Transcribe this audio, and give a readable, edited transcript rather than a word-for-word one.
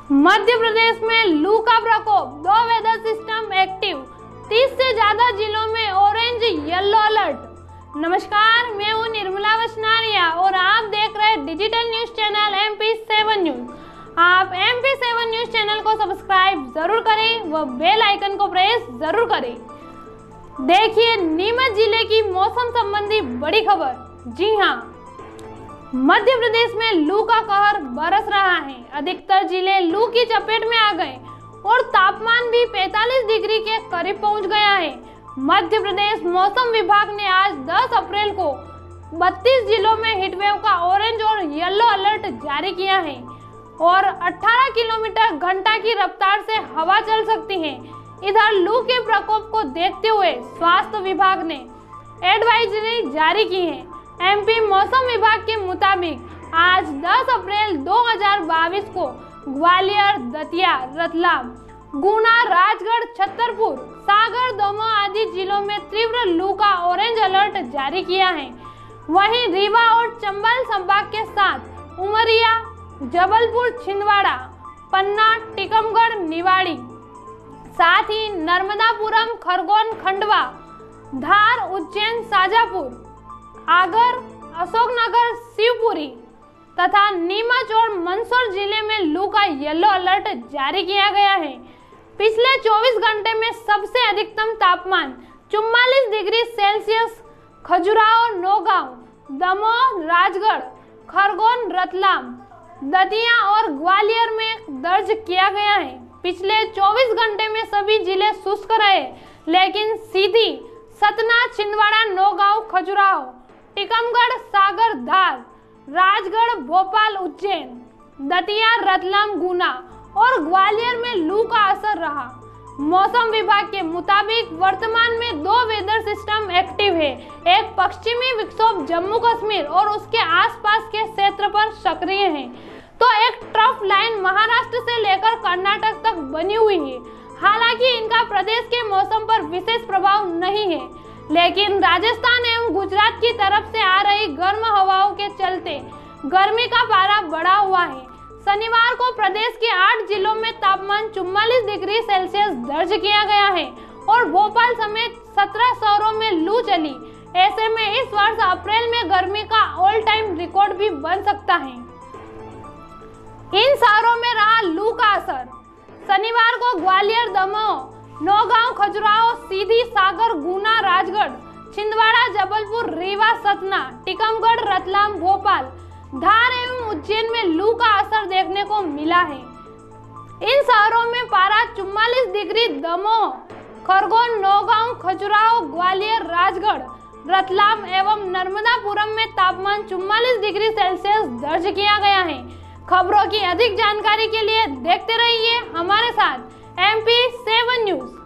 मध्य प्रदेश में लू का प्रकोप, 2 वेदर सिस्टम एक्टिव, 30 से ज्यादा जिलों में ऑरेंज येलो अलर्ट। नमस्कार, मैं हूं निर्मला वसनारिया और आप देख रहे हैं digital news channel MP7 news. आप MP7 न्यूज चैनल को सब्सक्राइब जरूर करें व बेल आइकन को प्रेस जरूर करें। देखिए नीमच जिले की मौसम संबंधी बड़ी खबर। जी हाँ, मध्य प्रदेश में लू का कहर बरस रहा है। अधिकतर जिले लू की चपेट में आ गए और तापमान भी 45 डिग्री के करीब पहुंच गया है। मध्य प्रदेश मौसम विभाग ने आज 10 अप्रैल को 32 जिलों में हीटवेव का ऑरेंज और येलो अलर्ट जारी किया है और 18 किलोमीटर घंटा की रफ्तार से हवा चल सकती है। इधर लू के प्रकोप को देखते हुए स्वास्थ्य विभाग ने एडवाइजरी जारी की है। MP मौसम विभाग के मुताबिक आज 10 अप्रैल 2022 को ग्वालियर, दतिया, रतलाम, गुना, राजगढ़, छतरपुर, सागर, दमोह आदि जिलों में तीव्र लू का ऑरेंज अलर्ट जारी किया है। वहीं रीवा और चंबल संभाग के साथ उमरिया, जबलपुर, छिंदवाड़ा, पन्ना, टीकमगढ़, निवाड़ी, साथ ही नर्मदापुरम, खरगोन, खंडवा, धार, उज्जैन, शाजापुर, आगर, अशोकनगर, शिवपुरी तथा नीमच और मंदसौर जिले में लू का येलो अलर्ट जारी किया गया है। पिछले 24 घंटे में सबसे अधिकतम तापमान 44 डिग्री सेल्सियस खजुराहो, नौगांव, दमोह, राजगढ़, खरगोन, रतलाम, दतिया और ग्वालियर में दर्ज किया गया है। पिछले 24 घंटे में सभी जिले शुष्क रहे, लेकिन सीधी, सतना, छिंदवाड़ा, नौगांव, खजुराहो, टीकमगढ़, सागर, धार, राजगढ़, भोपाल, उज्जैन, दतिया, रतलाम, गुना और ग्वालियर में लू का असर रहा। मौसम विभाग के मुताबिक वर्तमान में 2 वेदर सिस्टम एक्टिव है। एक पश्चिमी विक्षोभ जम्मू कश्मीर और उसके आसपास के क्षेत्र पर सक्रिय है, तो एक ट्रफ लाइन महाराष्ट्र से लेकर कर्नाटक तक बनी हुई है। हालांकि इनका प्रदेश के मौसम पर विशेष प्रभाव नहीं है, लेकिन राजस्थान एवं गुजरात की तरफ से आ रही गर्म हवाओं के चलते गर्मी का पारा बढ़ा हुआ है। शनिवार को प्रदेश के 8 जिलों में तापमान 44 डिग्री सेल्सियस दर्ज किया गया है और भोपाल समेत 17 शहरों में लू चली। ऐसे में इस वर्ष अप्रैल में गर्मी का ऑल टाइम रिकॉर्ड भी बन सकता है। इन शहरों में रहा लू का असर। शनिवार को ग्वालियर, दमोह, नौगांव, खजुराहो, सीधी, सागर, गुना, राजगढ़, छिंदवाड़ा, जबलपुर, रीवा, सतना, टीकमगढ़, रतलाम, भोपाल, धार एवं उज्जैन में लू का असर देखने को मिला है। इन शहरों में पारा 44 डिग्री, दमोह, खरगोन, नौगांव, खजुराहो, ग्वालियर, राजगढ़, रतलाम एवं नर्मदापुरम में तापमान 44 डिग्री सेल्सियस दर्ज किया गया है। खबरों की अधिक जानकारी के लिए देखते रहिए हमारे साथ MP7 न्यूज।